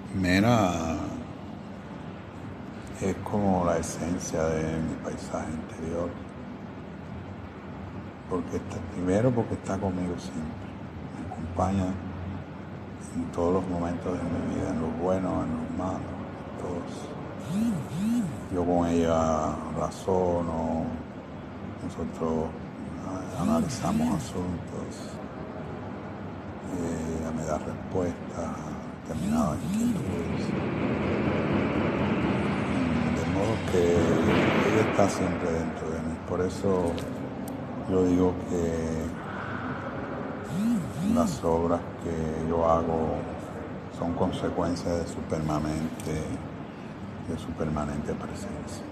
Mira, es como la esencia de mi paisaje interior, porque primero porque está conmigo siempre, me acompaña en todos los momentos de mi vida, en los buenos, en los malos, en todos. Yo con ella razono, nosotros analizamos asuntos, ella me da respuestas a determinadas inquietudes. De modo que ella está siempre dentro de mí. Por eso yo digo que las obras que yo hago son consecuencias de su permanente presencia.